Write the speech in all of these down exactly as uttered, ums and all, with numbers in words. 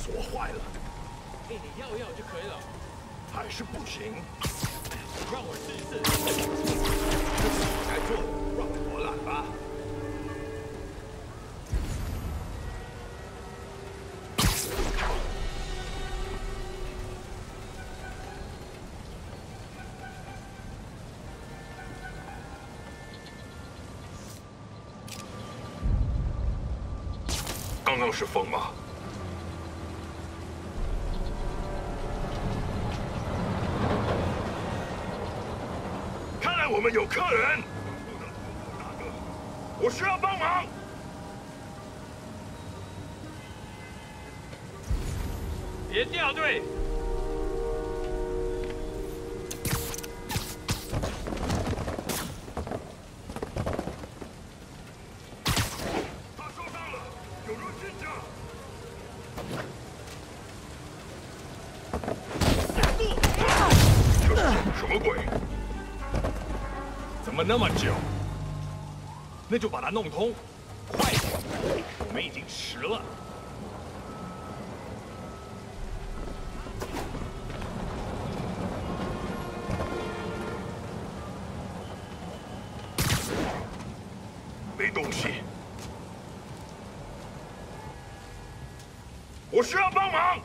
锁坏了。 哎，你要要就可以了。 还是不行。 让我试一试。 这是你该做的，让我来吧。 刚刚是风吗？看来我们有客人。大哥，我需要帮忙。 别掉队！ 他受伤了，有人进去。 这是什么鬼？ 怎么那么久？那就把它弄通，快点！我们已经迟了。 没东西，我需要帮忙。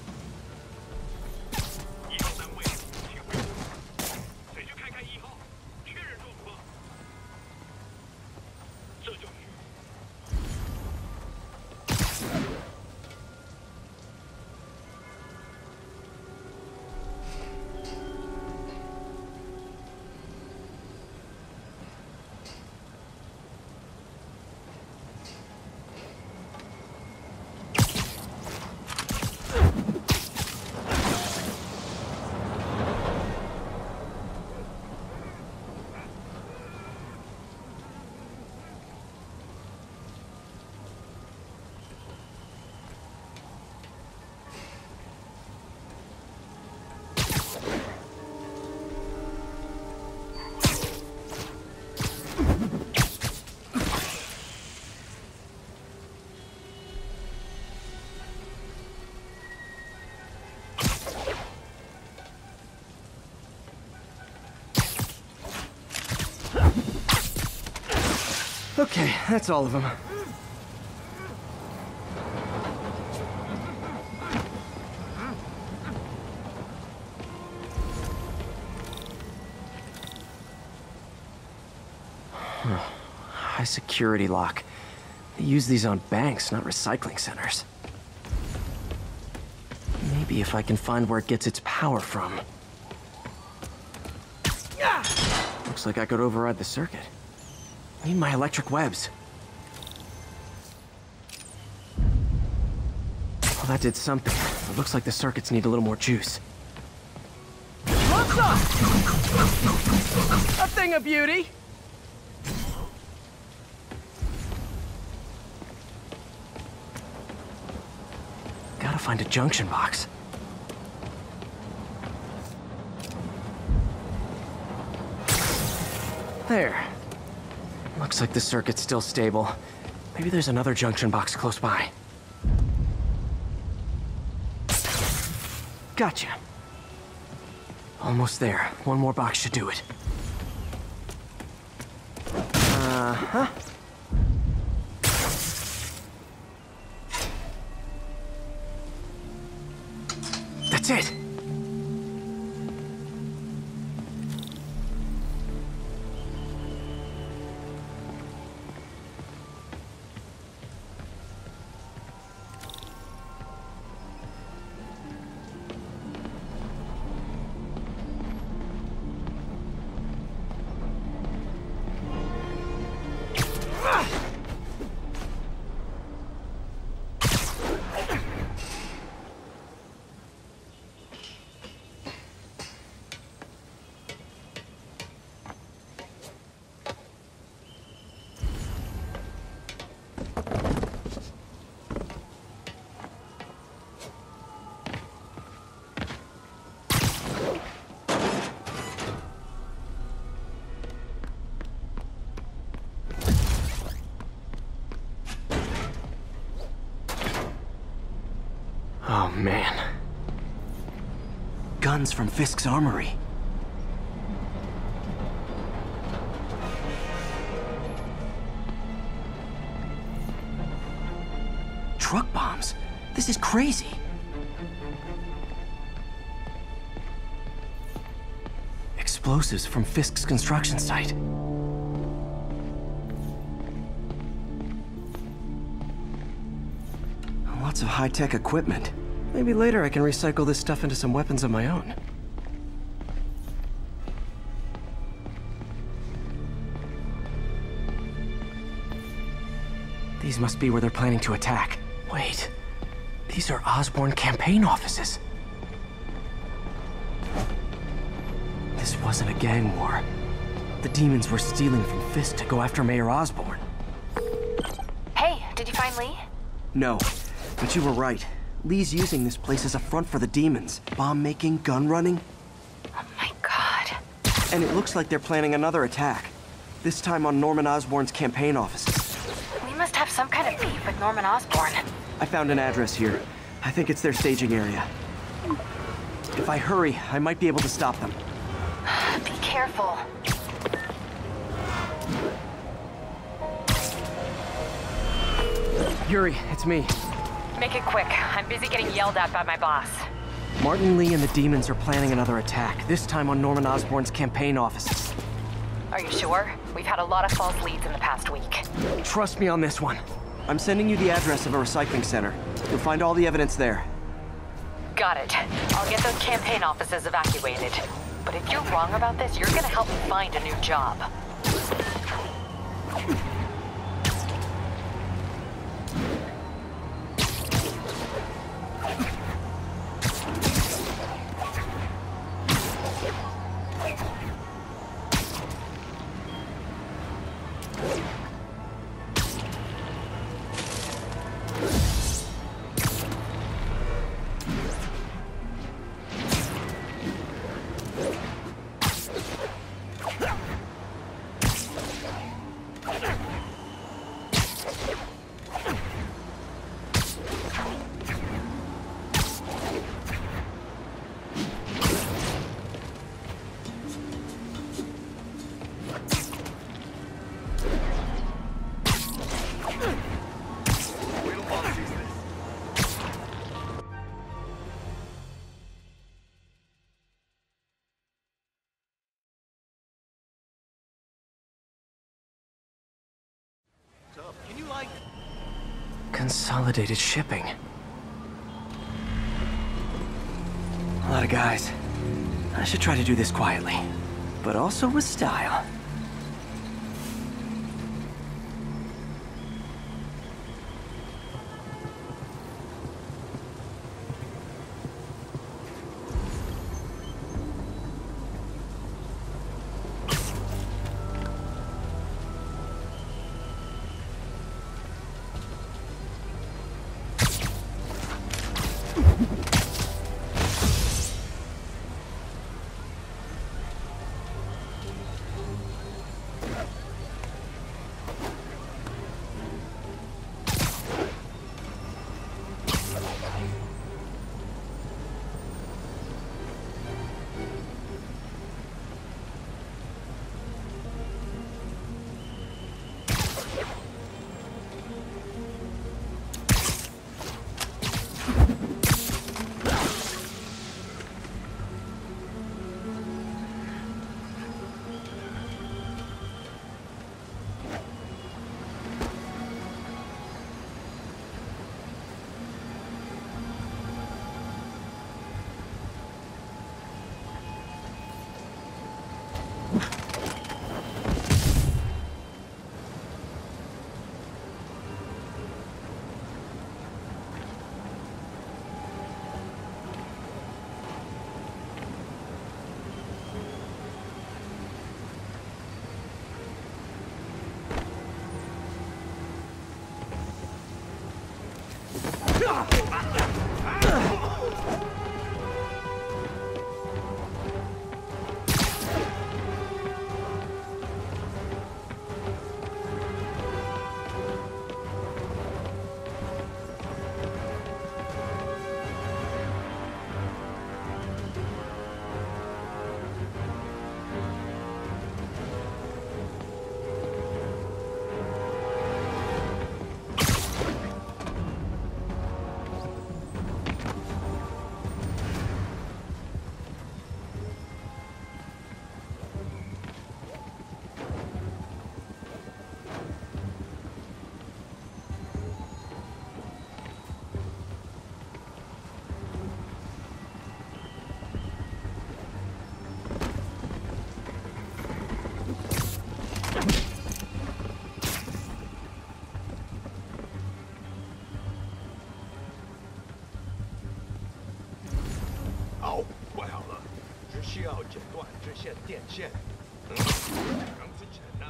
Okay, that's all of them. High security lock. They use these on banks, not recycling centers. Maybe if I can find where it gets its power from. Looks like I could override the circuit. Need my electric webs. Well, that did something. It looks like the circuits need a little more juice. What's up? A thing of beauty. Gotta find a junction box. There. Looks like the circuit's still stable. Maybe there's another junction box close by. Gotcha. Almost there. One more box should do it. Uh-huh. That's it! guns from Fisk's armory. Truck bombs? This is crazy. Explosives from Fisk's construction site. Lots of high-tech equipment. Maybe later I can recycle this stuff into some weapons of my own. These must be where they're planning to attack. Wait, these are Osborn campaign offices. This wasn't a gang war. The demons were stealing from Fisk to go after Mayor Osborn. Hey, did you find Lee? No, but you were right. Lee's using this place as a front for the demons. Bomb-making, gun-running. Oh my god. And it looks like they're planning another attack. This time on Norman Osborn's campaign offices. We must have some kind of beef with Norman Osborn. I found an address here. I think it's their staging area. If I hurry, I might be able to stop them. Be careful. Yuri, it's me. Make it quick. I'm busy getting yelled at by my boss. Martin Lee and the demons are planning another attack, this time on Norman Osborn's campaign offices. Are you sure? We've had a lot of false leads in the past week. Trust me on this one. I'm sending you the address of a recycling center. You'll find all the evidence there. Got it. I'll get those campaign offices evacuated. But if you're wrong about this, you're gonna help me find a new job. Can you, like... Consolidated shipping. A lot of guys. I should try to do this quietly, but also with style. 需要剪断这线电线。嗯，刚之前呢？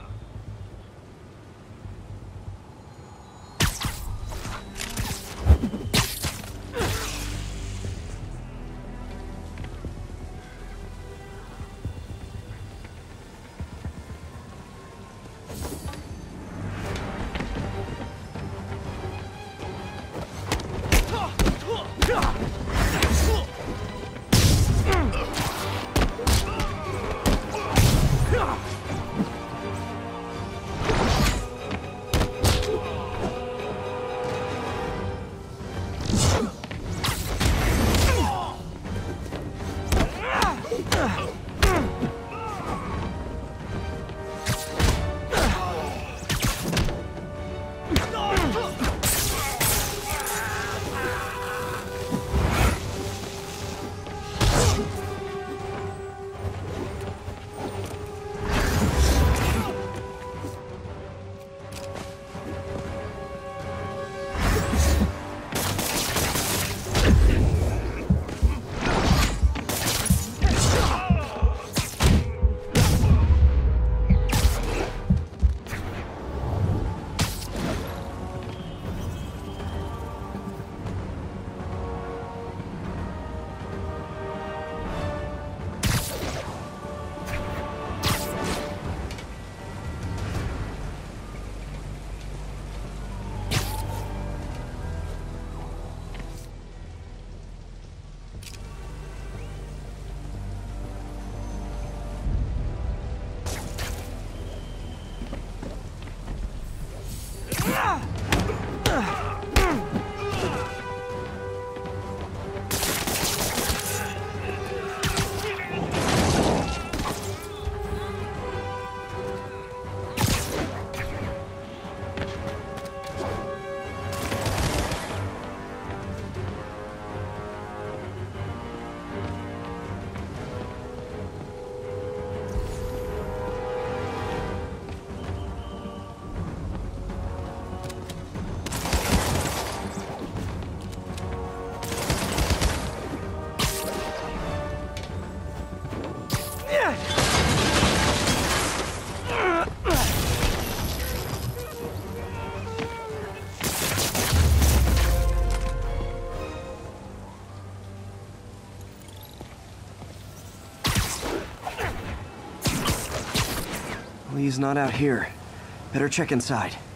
Lee's not out here. Better check inside.